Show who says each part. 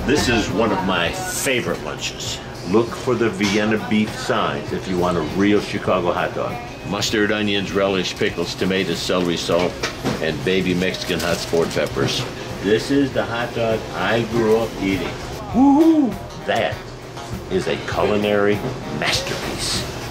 Speaker 1: This is one of my favorite lunches. Look for the Vienna beef signs if you want a real Chicago hot dog. Mustard, onions, relish, pickles, tomatoes, celery, salt, and baby Mexican hot sport peppers. This is the hot dog I grew up eating. Woohoo! That is a culinary masterpiece.